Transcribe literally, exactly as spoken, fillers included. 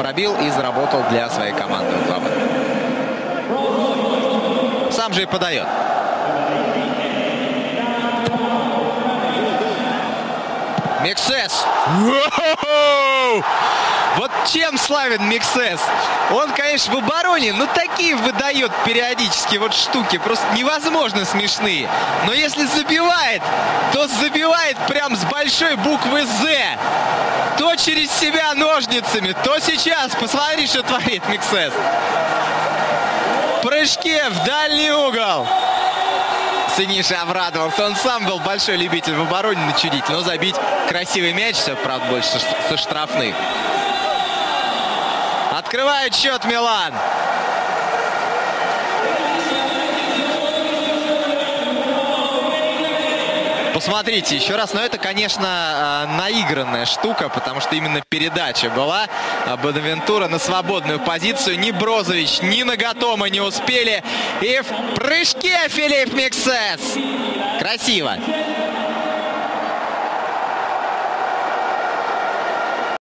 пробил и заработал для своей команды. Сам же и подает. Миксес. Вот чем славен Миксес. Он, конечно, в обороне, но такие выдает периодически вот штуки. Просто невозможно смешные. Но если забивает, то забивает прям с большой буквы «З». То через себя ножницами, то сейчас. Посмотри, что творит Миксес. В прыжке в дальний угол. Сыниша обрадовался. Он сам был большой любитель в обороне начудить, но забить красивый мяч, все, правда, больше со штрафных. Открывает счет Милан. Посмотрите еще раз, но это, конечно, наигранная штука, потому что именно передача была. Бонавентура на свободную позицию. Ни Брозович, ни Нагатома не успели. И в прыжке Филипп Миксес. Красиво.